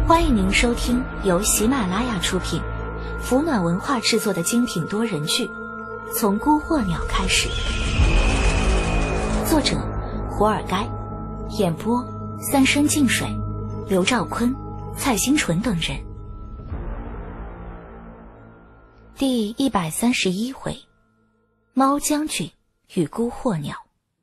欢迎您收听由喜马拉雅出品、福暖文化制作的精品多人剧《从孤惑鸟开始》，作者胡尔该，演播三生净水、刘兆坤、蔡新纯等人。第131回，猫将军与孤惑鸟。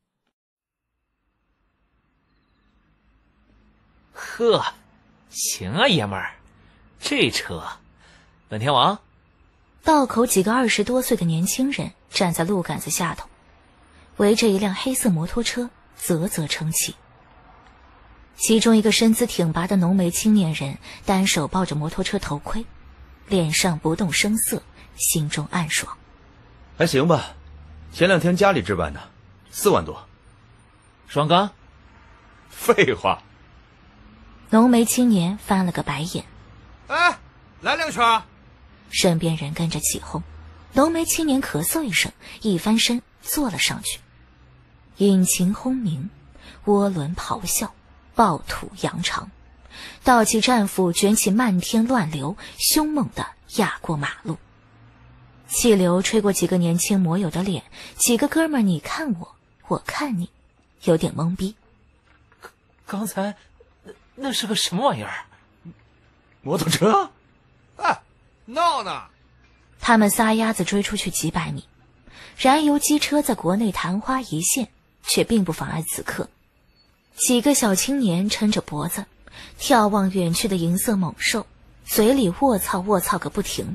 呵，行啊，爷们儿，这车，本田王。 道口几个20多岁的年轻人站在路杆子下头，围着一辆黑色摩托车啧啧称奇。其中一个身姿挺拔的浓眉青年人单手抱着摩托车头盔，脸上不动声色，心中暗爽。 还行吧，前2天家里置办的，4万多。 双缸？ 废话。 浓眉青年翻了个白眼。 哎，来2圈。 身边人跟着起哄。浓眉青年咳嗽一声，一翻身坐了上去。引擎轰鸣，涡轮咆哮，暴土扬长，道气战斧卷起漫天乱流，凶猛地压过马路。气流吹过几个年轻摩友的脸，几个哥们儿你看我，我看你，有点懵逼。 刚才那是个什么玩意儿？ 摩托车？ 哎，闹呢！ 他们撒丫子追出去几百米，燃油机车在国内昙花一现，却并不妨碍此刻。几个小青年撑着脖子，眺望远去的银色猛兽，嘴里卧槽卧槽个不停。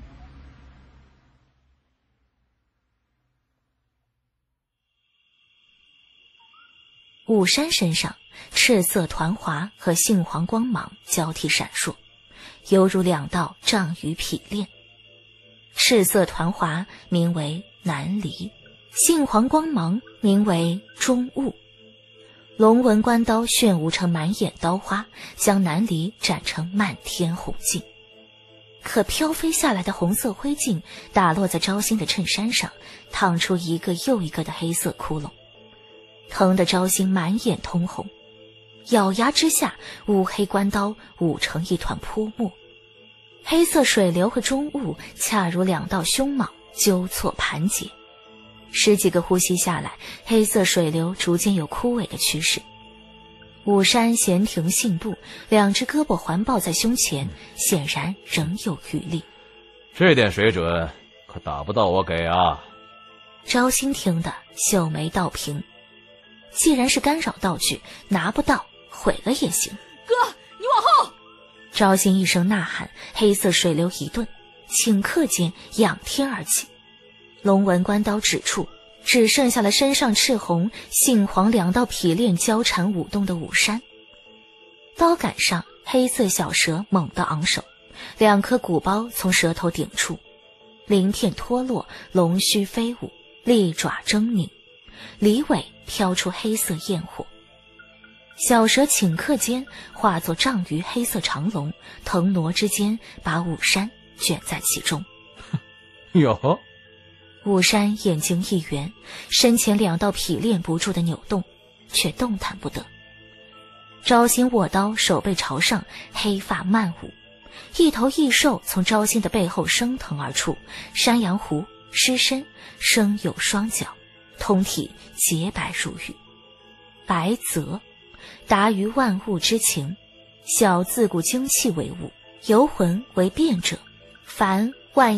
武山身上赤色团华和杏黄光芒交替闪烁，犹如2道丈余匹练。赤色团华名为南离，杏黄光芒名为中雾。龙纹关刀炫舞成满眼刀花，将南离斩成漫天红烬。可飘飞下来的红色灰烬打落在昭心的衬衫上，烫出一个又一个的黑色窟窿，疼得昭心满眼通红。咬牙之下，乌黑关刀舞成一团泼墨。黑色水流和中雾恰如2道凶蟒，纠错盘结。10几个呼吸下来，黑色水流逐渐有枯萎的趋势。武山闲庭信步，2只胳膊环抱在胸前，显然仍有余力。 这点水准可打不到我给啊！ 昭心听得秀眉倒平，既然是干扰道具，拿不到毁了也行。 哥，你往后！ 昭心一声呐喊，黑色水流一顿，顷刻间仰天而起。龙纹关刀指处，只剩下了身上赤红、杏黄2道匹练交缠舞动的武山。刀杆上黑色小蛇猛地昂首，2颗鼓包从舌头顶处，鳞片脱落，龙须飞舞，利爪狰狞，离尾飘出黑色焰火。小蛇顷刻间化作丈余黑色长龙，腾挪之间把武山卷在其中。 哟！ 武山眼睛一圆，身前2道匹练不住的扭动，却动弹不得。昭心握刀，手背朝上，黑发漫舞，一头异兽从昭心的背后升腾而出，山羊胡狮身，生有双角，通体洁白如玉。白泽达于万物之情，小自古精气为物，游魂为变者，凡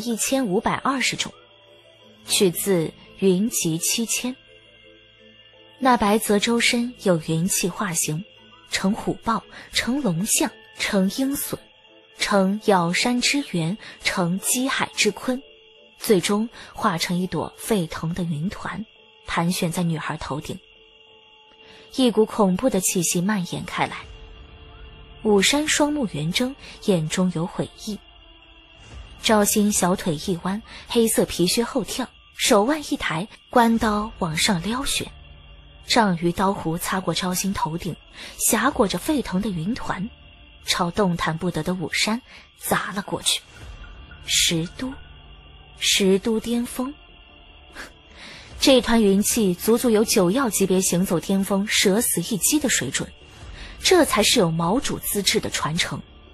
11520种，取自云集7000。那白泽周身有云气化形，成虎豹，成龙象，成鹰隼，成咬山之猿，成击海之鲲，最终化成一朵沸腾的云团，盘旋在女孩头顶。一股恐怖的气息蔓延开来。武山双目圆睁，眼中有悔意。昭心小腿一弯，黑色皮靴后跳，手腕一抬，关刀往上撩旋，丈余刀弧擦过昭心头顶，挟裹着沸腾的云团，朝动弹不得的武山砸了过去。十都巅峰。这团云气足足有9曜级别行走巅峰折死一击的水准，这才是有毛主资质的传承。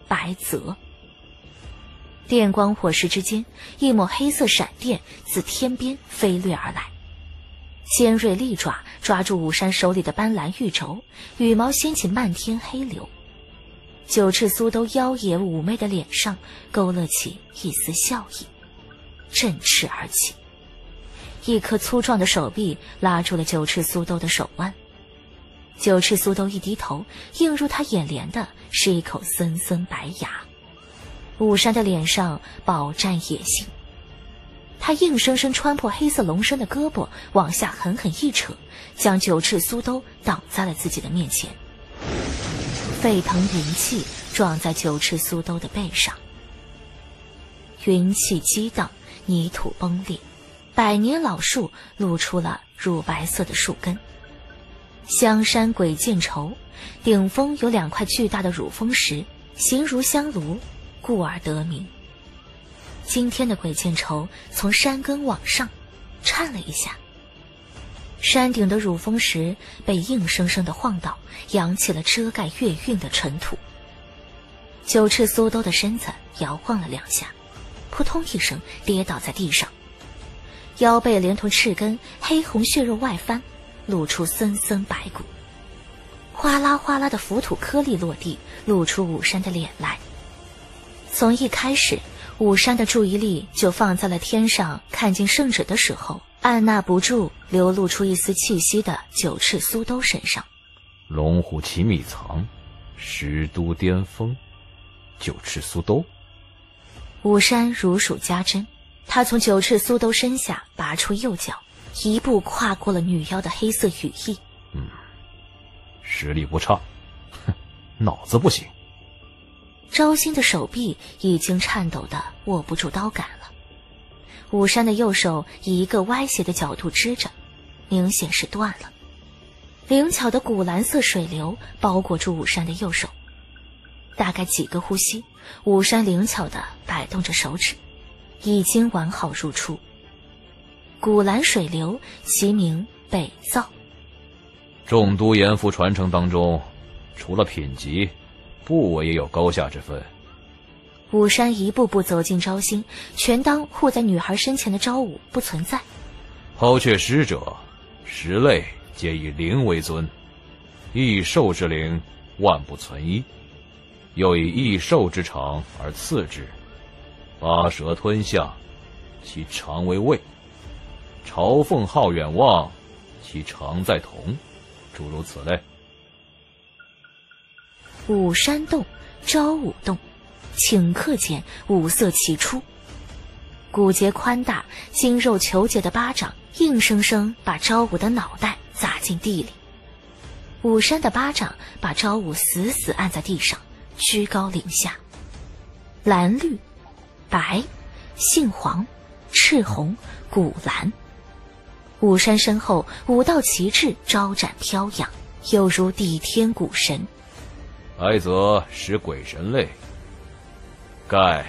白泽。电光火石之间，一抹黑色闪电自天边飞掠而来，尖锐利爪抓住武山手里的斑斓玉轴，羽毛掀起漫天黑流。九赤苏兜妖冶妩媚的脸上勾勒起一丝笑意，振翅而起。一颗粗壮的手臂拉住了九赤苏兜的手腕，九赤苏兜一低头，映入他眼帘的是一口森森白牙。武山的脸上饱蘸野性，他硬生生穿破黑色龙身的胳膊，往下狠狠一扯，将九赤苏兜挡在了自己的面前。沸腾云气撞在九赤苏兜的背上，云气激荡，泥土崩裂，百年老树露出了乳白色的树根。香山鬼见愁，顶峰有2块巨大的乳峰石，形如香炉，故而得名。今天的鬼见愁从山根往上颤了一下，山顶的乳峰石被硬生生地晃倒，扬起了遮盖月晕的尘土。九赤苏兜的身子摇晃了2下，扑通一声跌倒在地上，腰背连同翅根黑红血肉外翻，露出森森白骨。哗啦哗啦的浮土颗粒落地，露出武山的脸来。从一开始，武山的注意力就放在了天上看见圣旨的时候按捺不住流露出一丝气息的九赤苏兜身上。 龙虎奇秘藏，十都巅峰，九赤苏兜。 武山如数家珍，他从九赤苏兜身下拔出右脚，一步跨过了女妖的黑色羽翼。 实力不差，脑子不行。 昭心的手臂已经颤抖得握不住刀杆了，武山的右手以一个歪斜的角度支着，明显是断了。灵巧的古蓝色水流包裹住武山的右手，大概几个呼吸，武山灵巧地摆动着手指，已经完好如初。古蓝水流其名北造。 众都严符传承当中，除了品级，部位也有高下之分。 武山一步步走进昭心，全当护在女孩身前的昭武不存在。 抛却师者，十类皆以灵为尊，异兽之灵万不存一，又以异兽之长而次之。八蛇吞象，其长为卫；朝凤好远望，其长在瞳，诸如此类。 武山洞、昭武洞，顷刻间五色齐出。骨节宽大、筋肉虬结的巴掌硬生生把昭武的脑袋砸进地里。武山的巴掌把昭武死死按在地上，居高临下。蓝绿、白、杏黄、赤红、古蓝。武山身后5道旗帜招展飘扬，犹如抵天古神。 白泽使鬼神类，盖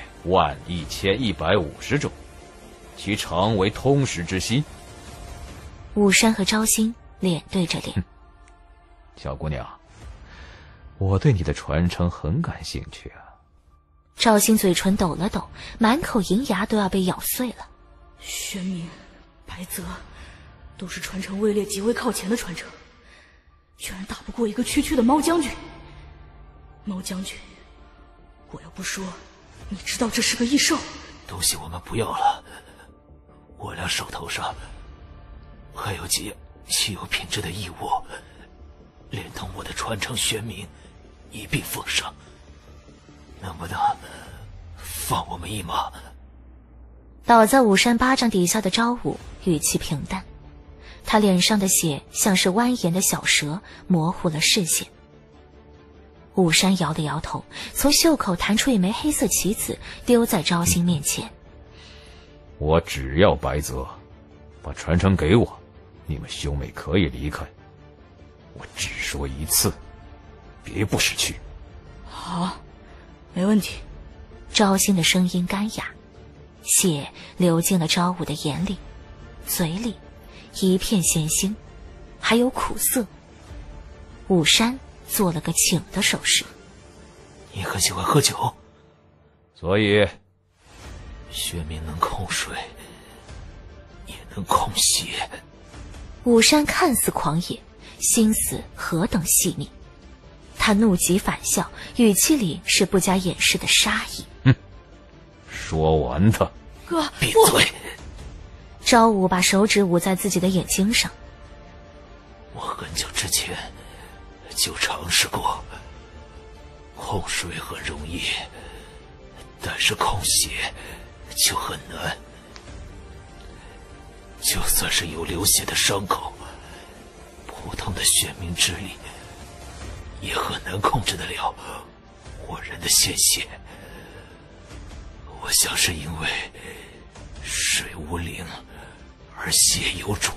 11150种，其长为通识之心。 武山和昭心脸对着脸。 小姑娘，我对你的传承很感兴趣啊。 昭心嘴唇抖了抖，满口银牙都要被咬碎了。 玄冥、白泽都是传承位列极为靠前的传承，居然打不过一个区区的猫将军。猫将军，我要不说，你知道这是个异兽。 东西我们不要了，我俩手头上还有几样稀有品质的异物，连同我的传承玄冥一并奉上，能不能放我们一马？ 倒在武山巴掌底下的昭武语气平淡，他脸上的血像是蜿蜒的小蛇，模糊了视线。武山摇了摇头，从袖口弹出一枚黑色棋子，丢在昭心面前。 我只要白泽，把传承给我，你们兄妹可以离开。我只说一次，别不识趣。 好，没问题。 昭心的声音干哑，血流进了昭武的眼里，嘴里一片咸腥，还有苦涩。武山做了个请的手势。 你很喜欢喝酒？ 所以， 玄冥能控水，也能控血。 武山看似狂野，心思何等细腻。他怒极反笑，语气里是不加掩饰的杀意。 说完他。 哥， 闭嘴！ 昭武把手指捂在自己的眼睛上。 我很久之前就尝试过，控水很容易，但是控血就很难。就算是有流血的伤口，普通的玄冥之力也很难控制得了我人的鲜血。我想是因为水无灵而血有主，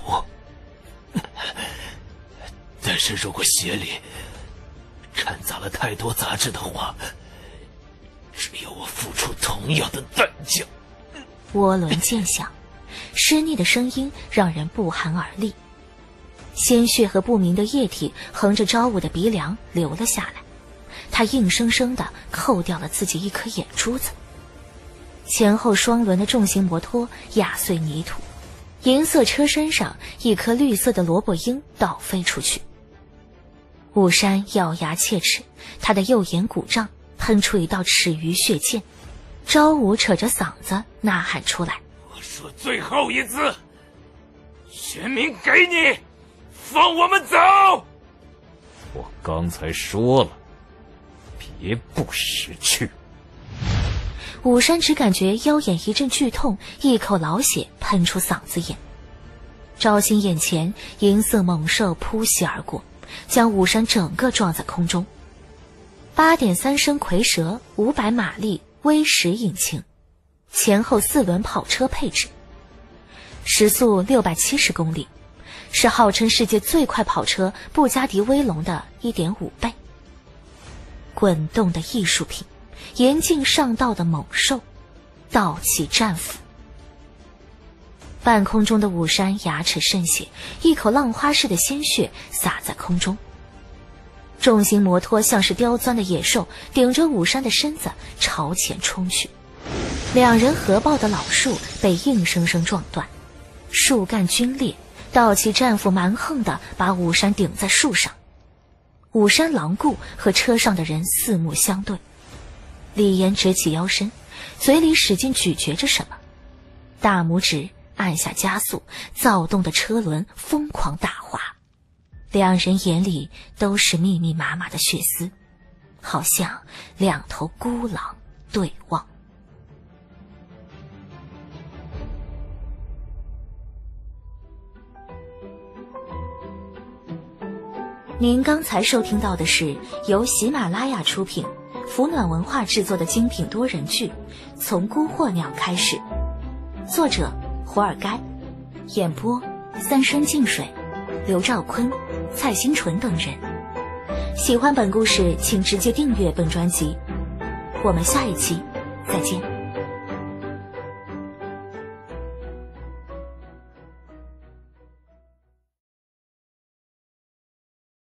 但是如果血里掺杂了太多杂质的话，只有我付出同样的代价。 涡轮渐响，湿腻的声音让人不寒而栗。鲜血和不明的液体横着昭武的鼻梁流了下来，他硬生生地扣掉了自己一颗眼珠子。前后双轮的重型摩托压碎泥土，银色车身上一颗绿色的萝卜缨倒飞出去。武山咬牙切齿，他的右眼鼓胀，喷出一道齿余血溅。昭武扯着嗓子呐喊出来： 我说最后一次，玄冥给你，放我们走！ 我刚才说了，别不识趣。 武山只感觉腰眼一阵剧痛，一口老血喷出嗓子眼。昭兴眼前银色猛兽扑袭而过，将武山整个撞在空中。8.3升蝰蛇，500马力V10引擎，前后4轮跑车配置，时速670公里，是号称世界最快跑车布加迪威龙的 1.5 倍。滚动的艺术品，严禁上道的猛兽，道气战斧。半空中的武山牙齿渗血，一口浪花似的鲜血洒在空中。重型摩托像是刁钻的野兽，顶着武山的身子朝前冲去。两人合抱的老树被硬生生撞断，树干皲裂，道气战斧蛮横地把武山顶在树上。武山狼顾和车上的人四目相对，李岩直起腰身，嘴里使劲咀嚼着什么，大拇指按下加速，躁动的车轮疯狂打滑。两人眼里都是密密麻麻的血丝，好像两头孤狼对望。您刚才收听到的是由喜马拉雅出品，福暖文化制作的精品多人剧《从孤惑鸟开始》，作者胡尔该，演播三生净水、刘兆坤、蔡新纯等人。喜欢本故事，请直接订阅本专辑。我们下一期再见。